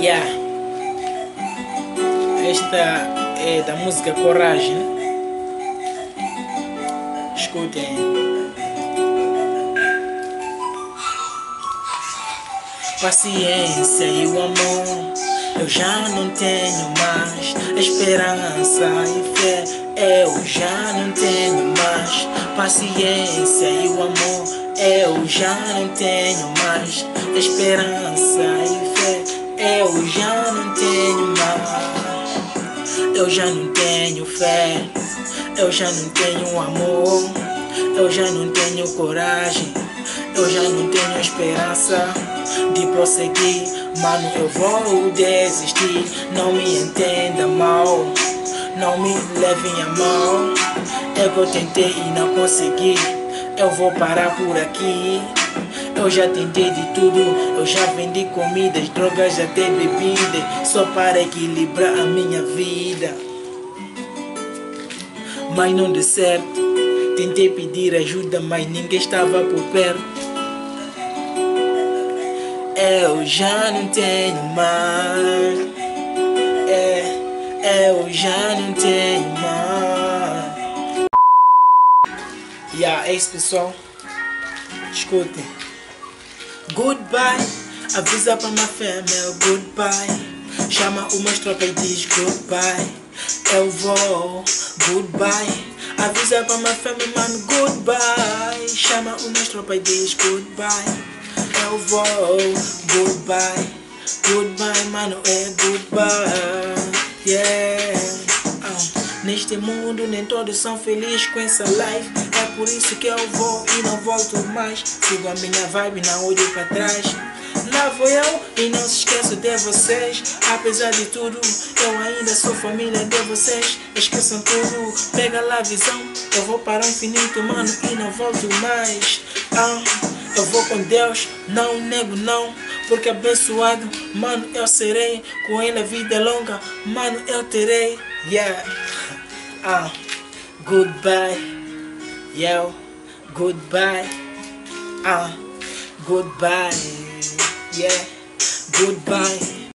Yeah. Esta é da música Coragem. Escutem. Paciência e o amor, eu já não tenho mais. Esperança e fé, eu já não tenho mais. Paciência e o amor, eu já não tenho mais. Esperança e fé, eu já não tenho mais. Eu já não tenho fé, eu já não tenho amor, eu já não tenho coragem, eu já não tenho esperança de prosseguir. Mano, eu vou desistir. Não me entenda mal, não me levem a mal. É que eu tentei e não consegui. Eu vou parar por aqui. Eu já tentei de tudo, eu já vendi comidas, drogas, até bebida, só para equilibrar a minha vida. Mas não deu certo. Tentei pedir ajuda, mas ninguém estava por perto. Eu já não tenho mais. Eu já não tenho mais. É isso, pessoal. Escutem. Goodbye, avisa pra minha família, goodbye. Chama umas tropas e diz goodbye. Eu vou, goodbye. Avisa pra minha família, mano, goodbye. Chama umas tropas e diz goodbye. Eu vou, goodbye. Goodbye, mano, goodbye. Yeah. Neste mundo nem todos são felizes com essa life. É por isso que eu vou e não volto mais. Sigo a minha vibe, não olho pra trás. Lá vou eu e não se esqueço de vocês. Apesar de tudo, eu ainda sou família de vocês. Esqueçam tudo, pega lá a visão. Eu vou para o infinito, mano, e não volto mais. Eu vou com Deus, não nego não. Porque abençoado, mano, eu serei. Com ele a vida longa, mano, eu terei. Yeah. Goodbye. Yo, goodbye. Goodbye. Yeah, goodbye.